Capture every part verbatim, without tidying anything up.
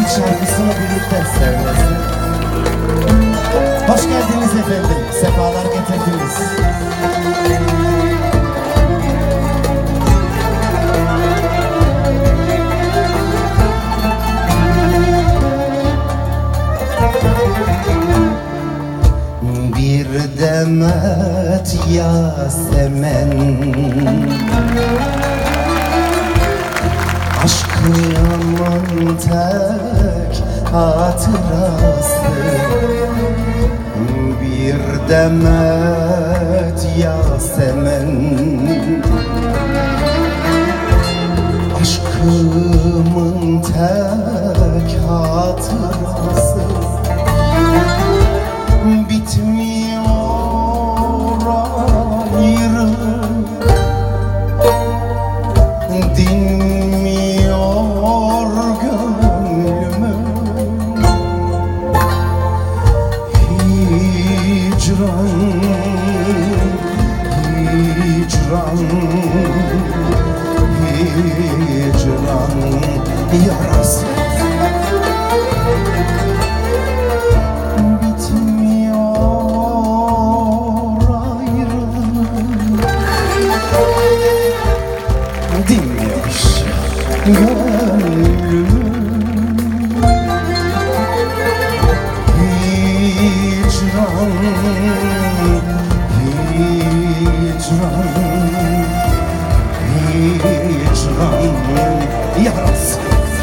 şarkısını birlikte söylesin. Hoş geldiniz efendim, sefalar getirdiniz. Bir demet Yasemen, aşkımın tek hatırası. Bir demet Yasemen, aşkımın tek hatırası. Bitmiyor ayrılık, dinmiyor gönlümün hicran, hicran, hicran yarası. Gönlüm hicran, hicran, hicran yarası.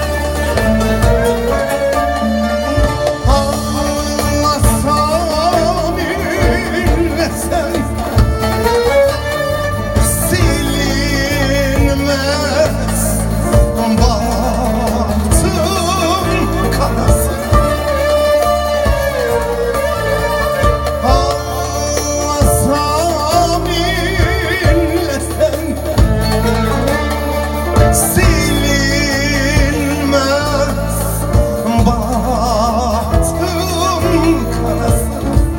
Anlasam inlesem silinmez bahtım kanası. Anlasam inlesem silinmez bahtım kanası.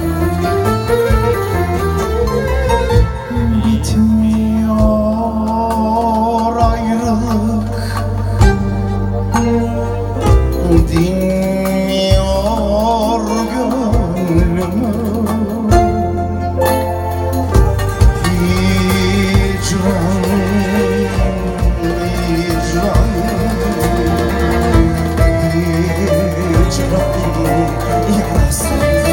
Bitmiyor ayrılık, dinmiyor gönlümü hicran, hicran, hicran yarası.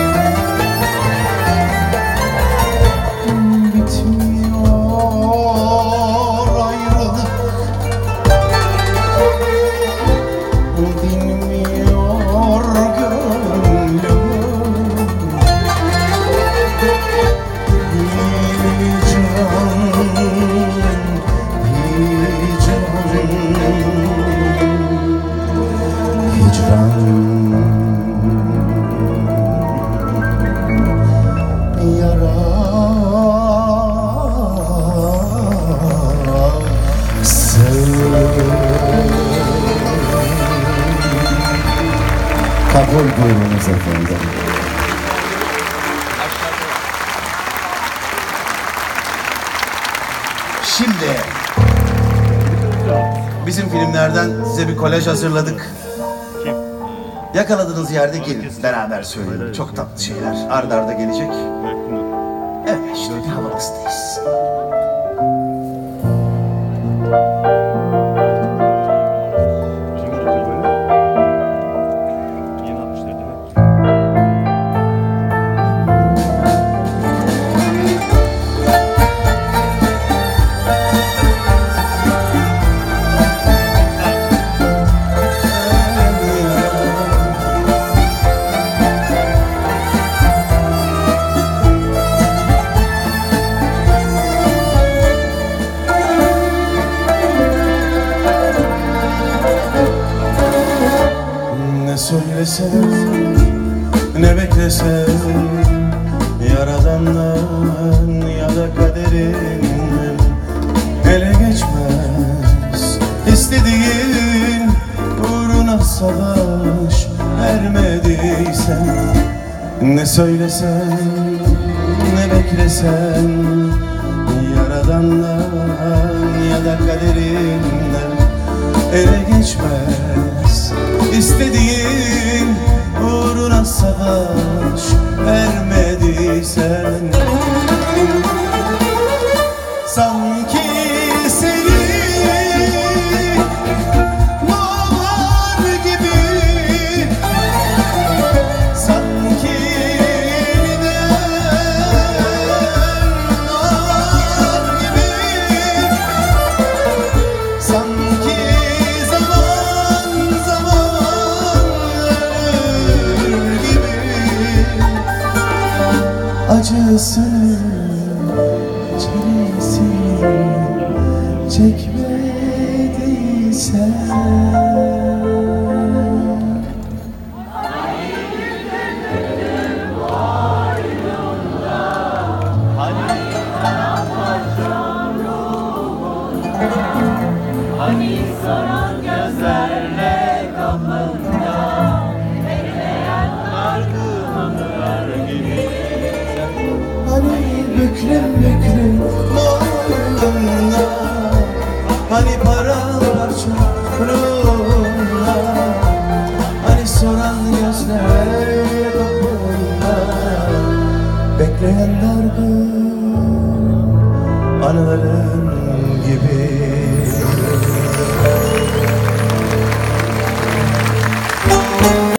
Bitmiyor ayrılık, dinmiyor gönlümün hicran, hicran, hicran yarası. Kabul buyurunuz efendim. Şimdi bizim filmlerden size bir kolaj hazırladık. Yakaladığınız yerde gelin, beraber söyleyelim. Çok tatlı şeyler arda arda gelecek. Evet, işte havamızdayız. Ne söylesem, ne beklesem, Yaradan'dan ya da kaderinden ele geçmez. İstediğin uğruna savaş vermediysen, ne söylesen, ne beklesen, Yaradan'dan ya da kaderinden ele geçmez. İstediğin acısını, çilesini çekmediysen. Hani soran gözlerle kapında bekleyen dargın anılar gibi. Hani büklüm büklüm boynunda, hani paramparça ruhunda, hani soran gözler kapında bekleyen dargın anıların